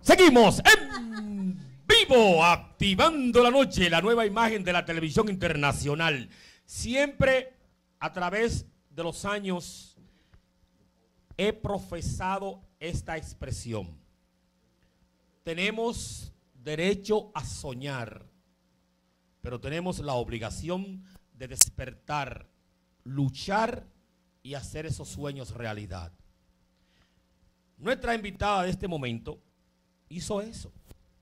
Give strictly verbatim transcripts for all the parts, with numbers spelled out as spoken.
Seguimos en vivo, activando la noche, la nueva imagen de la televisión internacional. Siempre a través de los años he profesado esta expresión. Tenemos derecho a soñar, pero tenemos la obligación de despertar, luchar y hacer esos sueños realidad. Nuestra invitada de este momento hizo eso.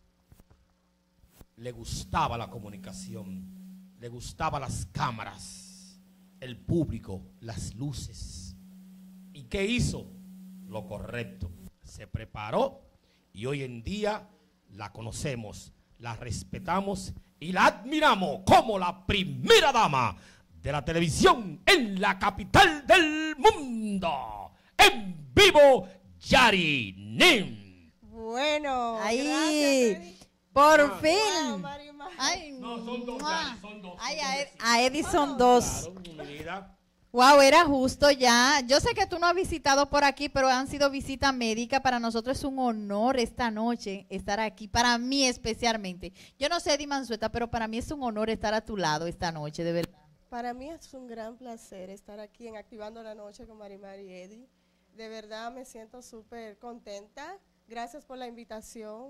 Le gustaba la comunicación, le gustaban las cámaras, el público, las luces. ¿Y qué hizo? Lo correcto. Se preparó y hoy en día la conocemos, la respetamos y la admiramos como la primera dama de la televisión en la capital del mundo. En vivo, Yari Nin. Bueno, ahí, gracias, por wow, fin. Mari, Mari. Ay, No, son dos, Yari, son dos. Ay, son a, dos. Ed, a Eddie son dos. Claro, mi vida. Wow, era justo ya. Yo sé que tú no has visitado por aquí, pero han sido visitas médicas. Para nosotros es un honor esta noche estar aquí. Para mí especialmente. Yo no sé, Eddie Mansueta, pero para mí es un honor estar a tu lado esta noche, de verdad. Para mí es un gran placer estar aquí en Activando la Noche con Mari Mari y Eddie. De verdad me siento súper contenta. Gracias por la invitación.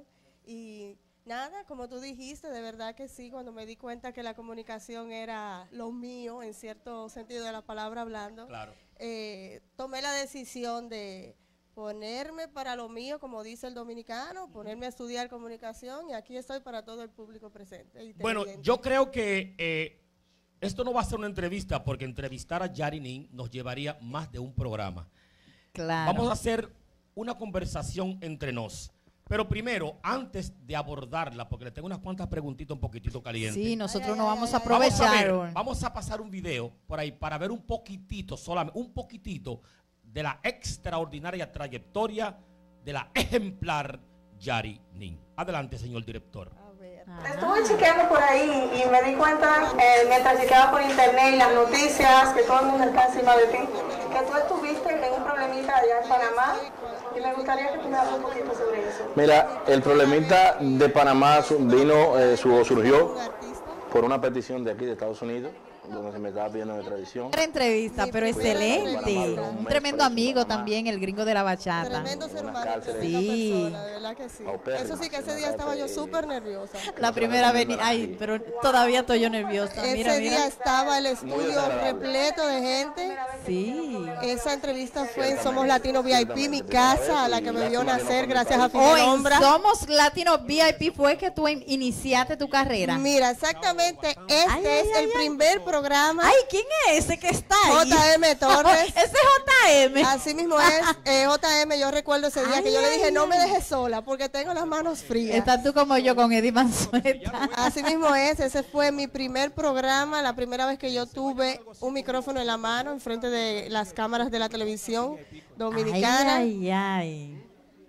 Y nada, como tú dijiste, de verdad que sí, cuando me di cuenta que la comunicación era lo mío, en cierto sentido de la palabra hablando, Claro. eh, tomé la decisión de ponerme para lo mío, como dice el dominicano, ponerme a estudiar comunicación y aquí estoy para todo el público presente. y Bueno, televidente. yo creo que eh, esto no va a ser una entrevista porque entrevistar a Yari Nin nos llevaría más de un programa. Claro. Vamos a hacer una conversación entre nos. Pero primero, antes de abordarla, porque le tengo unas cuantas preguntitas un poquitito calientes. Sí, nosotros Ay, nos ay, vamos ay, a ay. Vamos a, aprovechar. ver, vamos a pasar un video por ahí para ver un poquitito, solamente un poquitito de la extraordinaria trayectoria de la ejemplar Yari Nin. Adelante, señor director. A ver. Ah. Estuve chequeando por ahí y me di cuenta, eh, mientras chequeaba por internet y las noticias, que todo el mundo está encima de ti, que tú estuviste en un problemita allá en Panamá y me gustaría que tú me hables un poquito sobre eso. Mira, el problemita de Panamá su- vino, eh, su- surgió Un artista. por una petición de aquí de Estados Unidos, donde se me estaba pidiendo de tradición. Otra entrevista, Sí, pero pues, excelente. Panamá, Un un tremendo mes amigo preso en Panamá. también, el gringo de la bachata. Tremendo ser Unas humano, cárceles. tremenda Sí. persona, de verdad que sí. Paupérrimas, Eso sí que ese una día estaba yo cárcel, súper nerviosa. La primera vez, ay, pero todavía estoy yo nerviosa. Mira, Ese día mira. estaba el estudio desagradable. repleto de gente. Sí. Esa entrevista fue en Somos Latino V I P, mi casa, a la que me vio nacer gracias a O Fidel en Ombra. Somos Latino V I P fue que tú in- iniciaste tu carrera. Mira, exactamente, este Ay, ay, es ay, el ay. primer programa. Ay, ¿quién es ese que está ahí? J M Torres. Ese es J M. Así mismo es, eh, J M, yo recuerdo ese día Ay, que yo le dije, ay, no me ay. dejes sola porque tengo las manos frías. Estás tú como yo con Eddie Mansueta. Así mismo es, ese fue mi primer programa, la primera vez que yo tuve un micrófono en la mano enfrente de las cámaras de la televisión dominicana. Ay, ay, ay.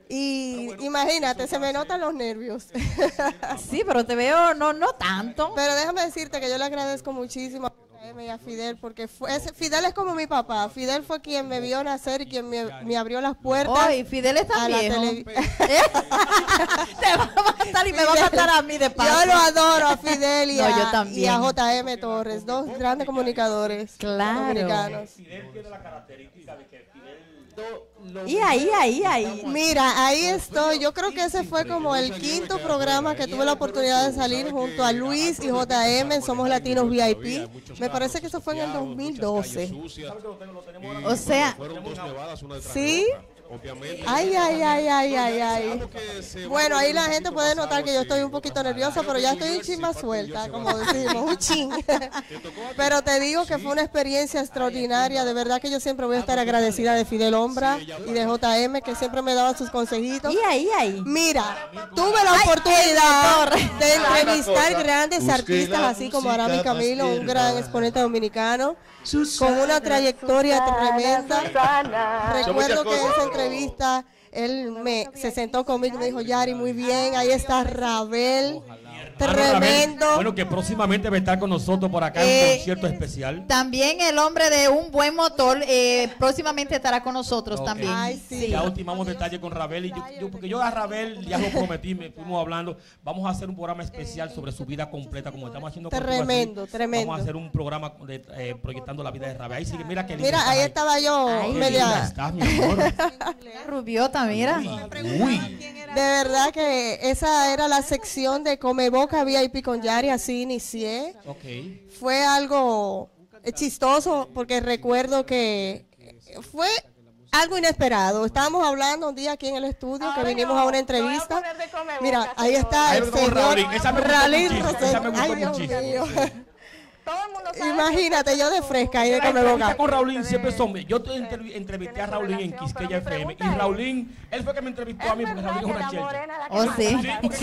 Y imagínate, se me notan los nervios. Sí, pero te veo no no tanto. Pero déjame decirte que yo le agradezco muchísimo a J M y a Fidel porque fue, ese- Fidel es como mi papá. Fidel fue quien me vio nacer y quien me, me abrió las puertas. Ay, Fidel está a la viejo. televi- Te va a matar y me va a matar a mí de paso. Yo lo adoro a Fidel y, No, yo a, también. y a J M Torres, dos grandes comunicadores Claro. dominicanos. Fidel tiene la característica de que Fidel... Y ahí, ahí, ahí. Mira, ahí estoy. Yo creo que ese fue como el quinto programa que tuve la oportunidad de salir junto a Luis y J M en Somos Latinos V I P. Me parece que eso fue en el dos mil doce. O sea, Fueron dos nevadas, una detrás ¿Sí? de otra, obviamente. Ay, ay, ay, ay, ay, ay. Algo que se va Bueno, a ahí volver la un gente poquito puede más notar que yo algo estoy así. un poquito nerviosa, pero ya estoy un chin más suelta, como decimos, un chin. Te tocó a ti. Pero te digo que fue una experiencia extraordinaria. De verdad que yo siempre voy a estar agradecida de Fidel Ombra y de J M, que siempre me daban sus consejitos. y ahí, ahí. Mira, tuve la oportunidad de entrevistar grandes Busque artistas, la así como música Arami más Camilo, un tierna. gran exponente dominicano, con una trayectoria tremenda. Recuerdo que en esa entrevista él me se sentó conmigo y me dijo, Yari, muy bien, ahí está Rabel, Tremendo. Rabel, bueno, que próximamente va a estar con nosotros por acá en Eh, un concierto especial. También el hombre de un buen motor eh, próximamente estará con nosotros Ok. también. Ay, sí. Ya ultimamos detalles con Rabel. Y yo, yo- porque yo a Rabel ya lo prometí, me fuimos hablando. Vamos a hacer un programa especial sobre su vida completa, como estamos haciendo contigo Tremendo, así. tremendo. Vamos a hacer un programa de, eh, proyectando la vida de Rabel. Ahí sí, mira qué linda Mira, estás ahí estaba yo, Ay, Qué linda media. estás, mi amor. Rubiota, mira. Uy, uy. De verdad que esa era la sección de Come Boca V I P con Yari, así inicié. Ok. Fue algo eh, chistoso porque recuerdo que fue algo inesperado. Estábamos hablando un día aquí en el estudio que vinimos a una entrevista. Mira, ahí está Ahí el vemos con señor Raulín. Esa me gustó Raulín muchísimo, Rosell. esa me gustó Ay, Dios muchísimo. mío. Todo el mundo sabe. Imagínate, yo de fresca y de La Come entrevista Boca. con Raulín siempre son. Yo te entrev- entrevisté a Raulín en Quisqueya F M. Y Raulín, él fue que me entrevistó a mí porque Raulín es una chelcha. Oh, sí.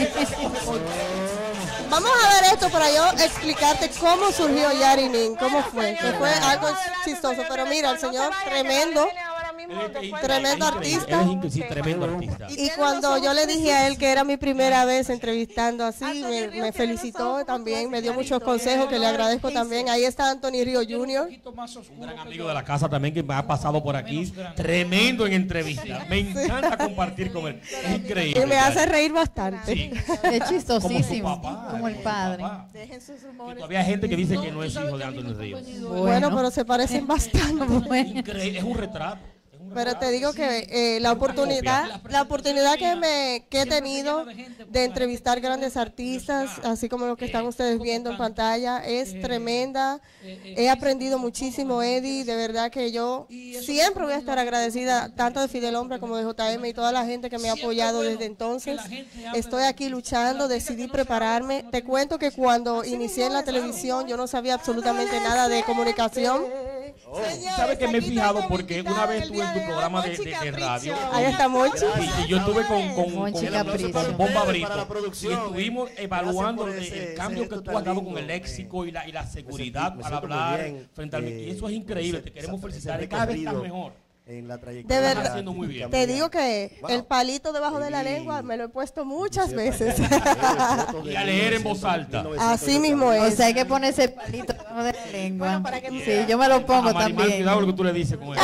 Vamos a ver esto para yo explicarte cómo surgió Yari Nin, cómo fue, que fue algo chistoso. Pero mira, el señor tremendo. Tremendo artista. Él es incre- sí, tremendo artista. Y cuando yo le dije a él que era mi primera vez entrevistando así, me, me felicitó también, me dio muchos consejos que le agradezco también. Ahí está Anthony Río junior Un gran amigo de la casa también que me ha pasado por aquí. Tremendo en entrevista. Me encanta compartir con él. Es increíble. y me hace Yari. reír bastante. Sí. Es chistosísimo. Como su papá, Como el su padre. papá. Y todavía hay gente que dice que no es hijo de Anthony Ríos. Bueno, pero se parecen bastante. Increíble. Es un retrato. Es un Pero retrato. te digo que eh, la oportunidad, la oportunidad que me que he tenido de entrevistar grandes artistas, así como lo que están ustedes viendo en pantalla, es tremenda. He aprendido muchísimo, Eddie. De verdad que yo siempre voy a estar agradecida tanto de Fidel Hombre como de J M y toda la gente que me ha apoyado desde entonces. Estoy aquí luchando, decidí prepararme. Te cuento que cuando inicié en la televisión yo no sabía absolutamente nada de comunicación. ¿Sabes que me he fijado? Porque una vez estuve en tu programa de, de- de radio. Ahí está Monchi. Y, y yo estuve con, con, Monchi con- Capricio. con Bomba Brito. Para la producción, Y estuvimos evaluando Gracias por el, ese- el cambio ese que gesto tú has tan dado con lindo, el eh. léxico y la, y la seguridad Me para siento muy hablar bien, frente al eh, micrófono. Y eso es increíble. Te queremos ese- felicitar. ese Y cada vez estás recorrido mejor. En la De trayectoria verdad. Estás haciendo muy bien. Te digo que Wow. el palito debajo de la Sí. lengua me lo he puesto muchas veces. Y a leer en voz alta. Así mismo O es. sea, hay que ponerse palito debajo de la lengua. para que tú Sí, yo me lo pongo A Marimar, también. cuidado lo que tú le dices con él.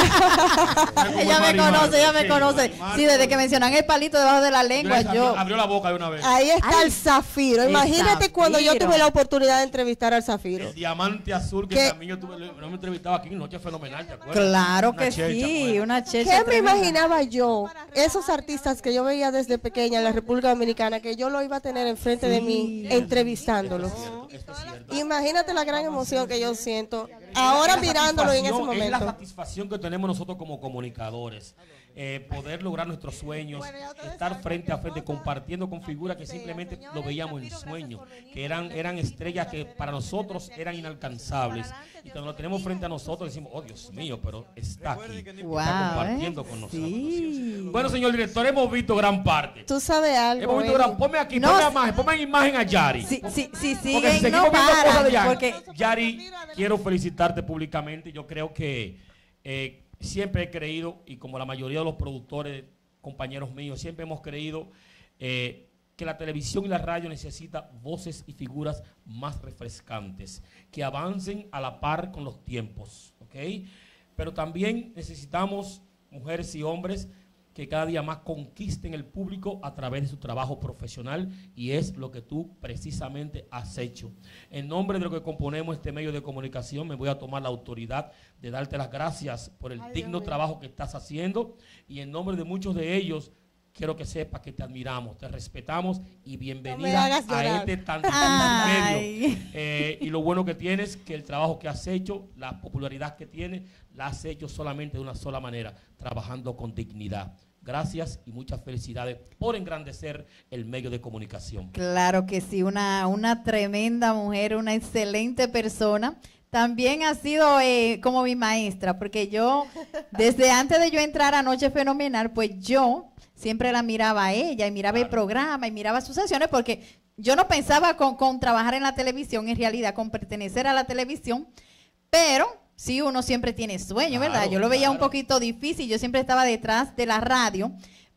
Ella me conoce, ella me conoce. Sí, desde que mencionan el palito debajo de la lengua, yo... Abrió la boca de una vez. Ahí está Ay, el zafiro. el Imagínate cuando yo zafiro. tuve la oportunidad de entrevistar al zafiro. El diamante azul que ¿Qué? también yo tuve, no me entrevistaba aquí en Noche Fenomenal, ¿te acuerdas? Claro Una que chelcha, sí, pues. una checha ¿Qué me tremenda. imaginaba yo? Esos artistas que yo veía desde pequeña en la República Dominicana, que yo lo iba a tener enfrente de mí entrevistándolos. Esto es cierto. Imagínate la gran emoción que yo siento ahora La mirándolo en ese satisfacción, Es la momento. satisfacción que tenemos nosotros como comunicadores. Eh, poder lograr nuestros sueños, estar frente a frente, compartiendo con figuras que simplemente lo veíamos en sueños, que eran, eran estrellas que para nosotros eran inalcanzables. Y cuando lo tenemos frente a nosotros decimos, oh Dios mío, pero está aquí, Wow, está compartiendo ¿eh? con nosotros. Sí. Bueno, señor director, hemos visto gran parte. Tú sabes algo. Hemos visto Eddie? gran, ponme aquí, No, ponme sí. imagen, ponme en imagen a Yari. Sí, sí, sí, Porque si siguen, seguimos no viendo cosas de paran, Yari, porque... Yari, quiero felicitarte públicamente. Yo creo que eh, siempre he creído, y como la mayoría de los productores, compañeros míos, siempre hemos creído eh, que la televisión y la radio necesitan voces y figuras más refrescantes, que avancen a la par con los tiempos, ¿ok? Pero también necesitamos mujeres y hombres que cada día más conquisten el público a través de su trabajo profesional, y es lo que tú precisamente has hecho. En nombre de lo que componemos este medio de comunicación, me voy a tomar la autoridad de darte las gracias por el digno trabajo que estás haciendo, y en nombre de muchos de ellos, quiero que sepas que te admiramos, te respetamos y bienvenida hagas a llorar. este tan difícil Ay. medio. Eh, y lo bueno que tienes, que el trabajo que has hecho, la popularidad que tienes, la has hecho solamente de una sola manera, trabajando con dignidad. Gracias y muchas felicidades por engrandecer el medio de comunicación. Claro que sí, una, una tremenda mujer, una excelente persona. También ha sido eh, como mi maestra, porque yo, desde antes de yo entrar a Noche Fenomenal, pues yo siempre la miraba a ella y miraba el programa y miraba sus sesiones, porque yo no pensaba con, con trabajar en la televisión, en realidad, con pertenecer a la televisión, pero sí, uno siempre tiene sueño, ¿verdad? Claro, Yo lo veía un claro. poquito difícil, yo siempre estaba detrás de la radio,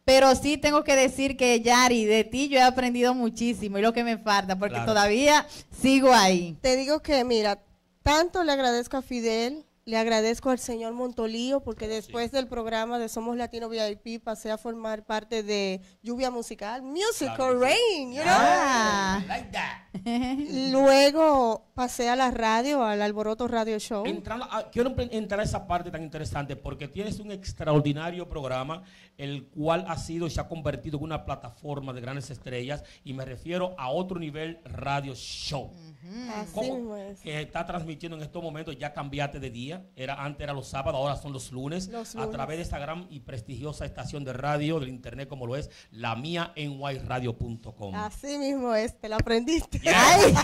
Pero sí tengo que decir que, Yari, de ti yo he aprendido muchísimo y lo que me falta, porque Claro. todavía sigo ahí. Te digo que, mira, tanto le agradezco a Fidel, le agradezco al señor Montolío, porque después del programa de Somos Latino V I P pasé a formar parte de Lluvia Musical, Musical Claro que sí. Rain, you know. Ah. Like that. Luego pasé a la radio, al Alboroto Radio Show. Entrando a- quiero empe- entrar a esa parte tan interesante porque tienes un extraordinario programa el cual ha sido y se ha convertido en una plataforma de grandes estrellas y me refiero a Otro Nivel Radio Show. Así ¿Cómo? mismo es. Que está transmitiendo en estos momentos, ya cambiaste de día, era antes era los sábados, ahora son los lunes, Los a lunes. través de esta gran y prestigiosa estación de radio del internet como lo es la mía en y radio punto com. Así mismo es, te lo aprendiste. Yes.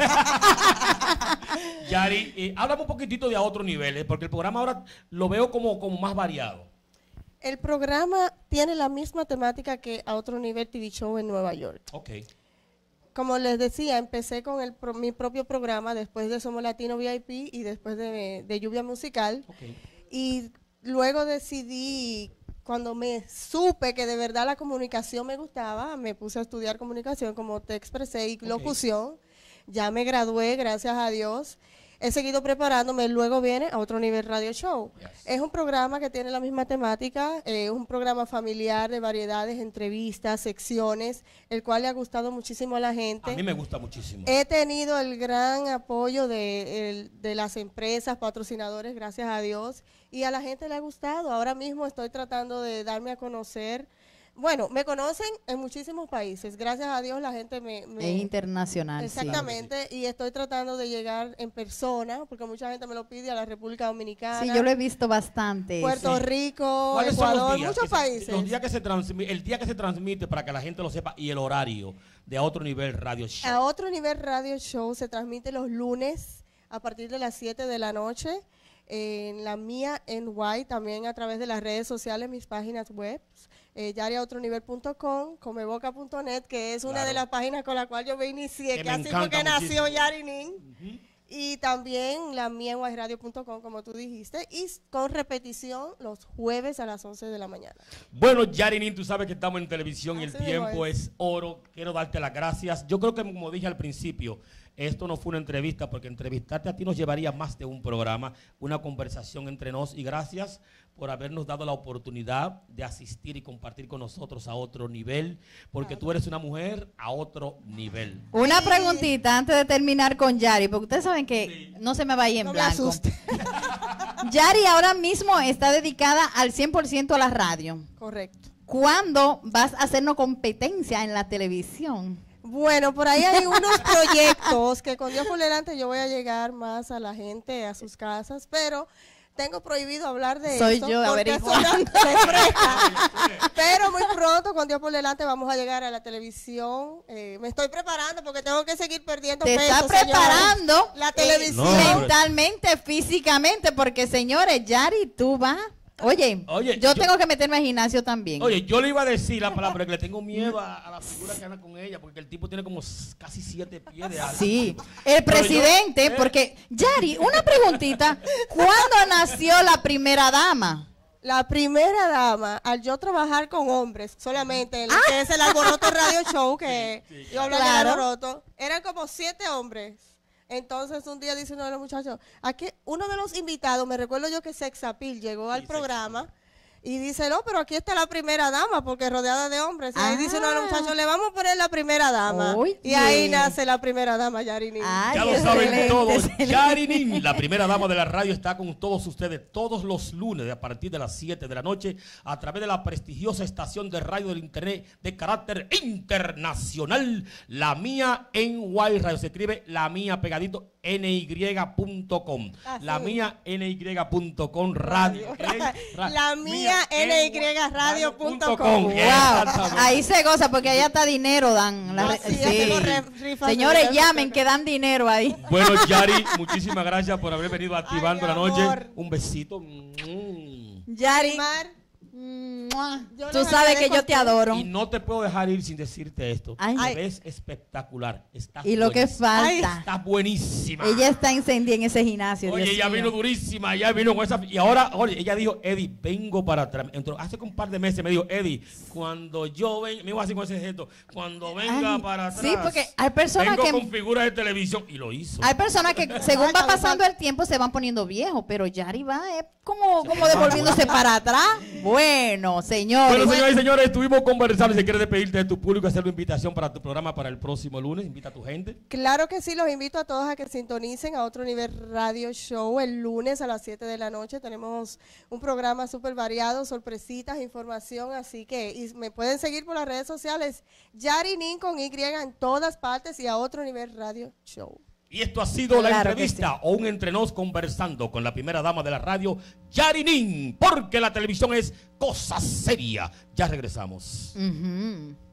Yari, eh, háblame un poquitito de A Otro Nivel, eh, porque el programa ahora lo veo como, como más variado. El programa tiene la misma temática que A Otro Nivel T V Show en Nueva York. Ok. Como les decía, empecé con el pro- mi propio programa después de Somos Latino V I P y después de, de Lluvia Musical. Ok. Y luego decidí, cuando me supe que de verdad la comunicación me gustaba, me puse a estudiar comunicación, como te expresé, y Ok. locución. Ya me gradué, gracias a Dios. He seguido preparándome, luego viene A Otro Nivel Radio Show. Yes. Es un programa que tiene la misma temática, eh, es un programa familiar de variedades, entrevistas, secciones, el cual le ha gustado muchísimo a la gente. A mí me gusta muchísimo. He tenido el gran apoyo de, el- de las empresas, patrocinadores, gracias a Dios, y a la gente le ha gustado. Ahora mismo estoy tratando de darme a conocer. Bueno, me conocen en muchísimos países, gracias a Dios la gente me... me- Es internacional. sí. Exactamente, y estoy tratando de llegar en persona, porque mucha gente me lo pide, a la República Dominicana, Sí, yo lo he visto bastante. Puerto sí. Rico, ¿Cuáles son los Ecuador, días muchos que se- países. los días que se transmite, el día que se transmite para que la gente lo sepa y el horario de A Otro Nivel Radio Show. A Otro Nivel Radio Show se transmite los lunes a partir de las siete de la noche. En la mía en Y, también a través de las redes sociales, mis páginas web, eh, yari a otro nivel punto com, comeboca punto net, que es una Claro. de las páginas con la cual yo me inicié, Que que me así fue encanta que nació muchísimo. Yari Nin. Y también la mía en y radio punto com, como tú dijiste, y s- con repetición los jueves a las once de la mañana. Bueno, Yarinin, tú sabes que estamos en televisión y el Así mismo tiempo es. es oro. Quiero darte las gracias. Yo creo que, como dije al principio, esto no fue una entrevista, porque entrevistarte a ti nos llevaría más de un programa, una conversación entre nos. Y gracias por habernos dado la oportunidad de asistir y compartir con nosotros a Otro Nivel, porque tú eres una mujer a otro nivel. Una preguntita antes de terminar con Yari, porque ustedes saben que no se me vaya en No me blanco. asuste. Yari ahora mismo está dedicada al cien por ciento a la radio. Correcto. ¿Cuándo vas a hacernos competencia en la televisión? Bueno, por ahí hay unos proyectos que con Dios por delante yo voy a llegar más a la gente, a sus casas, pero tengo prohibido hablar de Soy eso. yo, porque averiguando. son sorpresas. Pero muy pronto, con Dios por delante, vamos a llegar a la televisión. Eh, me estoy preparando porque tengo que seguir perdiendo Te peso, estás señores. preparando La eh, televisión. No, hombre. mentalmente, físicamente, porque señores, Yari, tú vas. Oye, Oye, yo, yo- tengo que meterme al gimnasio también. Oye, yo le iba a decir la palabra, pero que le tengo miedo a, a la figura que anda con ella, porque el tipo tiene como s- casi siete pies de alto. Sí, el Pero yo- presidente, eh. porque, Yari, una preguntita, ¿cuándo nació la primera dama? La primera dama, al yo trabajar con hombres solamente, en lo que es el Alboroto Radio Show, que yo hablaba del Claro. Alboroto, eran como siete hombres. Entonces un día dice uno de los muchachos, aquí uno de los invitados, me recuerdo yo que Sexapil llegó al Sí, programa y dice, no, pero aquí está la primera dama, porque rodeada de hombres. Y ahí dice uno de los Ah. muchachos, le vamos a poner la primera dama. Oye. Y ahí nace la primera dama, Yarini. Ay, Ya lo saben excelente, todos. excelente. Yarinin, la primera dama de la radio, está con todos ustedes todos los lunes a partir de las siete de la noche a través de la prestigiosa estación de radio del internet de carácter internacional, La Mía en Y Radio. Se escribe La Mía pegadito N Y punto com. Así La es. Mía N Y punto com radio. ¿ok? Ra- La Mía N Y radio punto com. Wow, Exactamente. ahí se goza porque allá está dinero, dan. La- Así es, sí. tengo re- rifas de Señores, esas llamen cosas. que dan dinero ahí. Bueno, Yari, muchísimas gracias por haber venido activando Ay, la noche. amor. Un besito. Mm. Yari, Mar, Mua. Yo Tú les sabes que agradezco yo a te ustedes. adoro. Y no te puedo dejar ir sin decirte esto. Ay. Te Ay. ves espectacular. Estás Y lo que buenísima. falta. Estás buenísima. Ella está incendiada en ese gimnasio. Oye, Dios ella mío. vino durísima, ella vino con esa. Y ahora, oye, ella dijo, Eddie, vengo para atrás. Entró, hace un par de meses me dijo, Eddie, cuando yo venga, me iba así con ese gesto, cuando venga Ay, para atrás. sí, porque hay personas vengo que- con figuras de televisión. Y lo hizo. Hay personas que según va pasando el tiempo se van poniendo viejos, pero Yari va eh, como, como devolviéndose para atrás. Bueno, señores. Bueno, señores y señores, estuvimos conversando. Si quieres despedirte de tu público, hacer una invitación para tu programa para el próximo lunes, invita a tu gente. Claro que sí, los invito a todos a que sintonicen a Otro Nivel Radio Show el lunes a las siete de la noche. Tenemos un programa súper variado, sorpresitas, información, así que y me pueden seguir por las redes sociales, Yari Nin con Y en todas partes y a Otro Nivel Radio Show. Y esto ha sido la Claro que entrevista o un entre nos conversando con la primera dama de la radio, Yari Nin, porque la televisión es cosa seria. Ya regresamos. Ujú.